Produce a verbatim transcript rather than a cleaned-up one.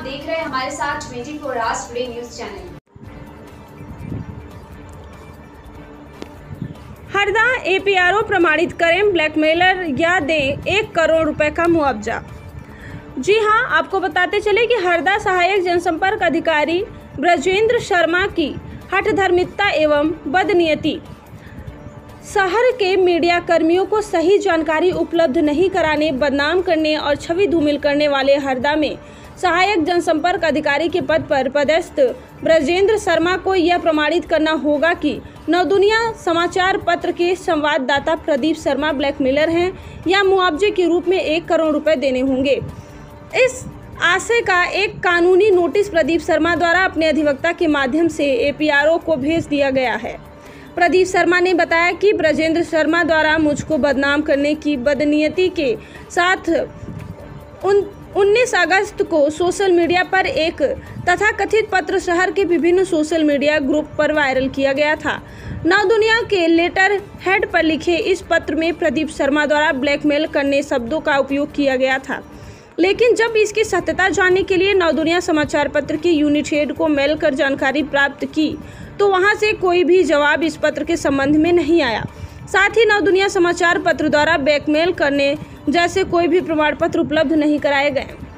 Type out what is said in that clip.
आप देख रहे हैं हमारे साथ twenty four hours today news channel. Harda APRO प्रमाणित करें, ब्लैकमेलर या दें एक करोड़ रुपए का मुआवजा। जी हां, आपको बताते चले कि हरदा सहायक जनसंपर्क अधिकारी ब्रजेंद्र शर्मा की हठधर्मिता एवं बदनीयती, शहर के मीडिया कर्मियों को सही जानकारी उपलब्ध नहीं कराने, बदनाम करने और छवि धूमिल करने वाले हरदा में सहायक जनसंपर्क अधिकारी के पद पर पदस्थ ब्रजेंद्र शर्मा को यह प्रमाणित करना होगा कि नवदुनिया समाचार पत्र के संवाददाता प्रदीप शर्मा ब्लैकमेलर हैं या मुआवजे के रूप में एक करोड़ रुपए देने होंगे। इस आशय का एक कानूनी नोटिस प्रदीप शर्मा द्वारा अपने अधिवक्ता के माध्यम से एपीआरओ को भेज दिया गया है। प्रदीप शर्मा ने बताया कि ब्रजेंद्र शर्मा द्वारा मुझको बदनाम करने की बदनीयती के साथ उन उन्नीस अगस्त को सोशल मीडिया पर एक तथाकथित पत्र शहर के विभिन्न सोशल मीडिया ग्रुप पर वायरल किया गया था। नवदुनिया के लेटर हेड पर लिखे इस पत्र में प्रदीप शर्मा द्वारा ब्लैकमेल करने शब्दों का उपयोग किया गया था, लेकिन जब इसकी सत्यता जानने के लिए नवदुनिया समाचार पत्र की यूनिट हेड को मेल कर जानकारी प्राप्त की तो वहां से कोई भी जवाब इस पत्र के संबंध में नहीं आया। साथ ही नवदुनिया समाचार पत्र द्वारा ब्लैकमेल करने जैसे कोई भी प्रमाण पत्र उपलब्ध नहीं कराए गए।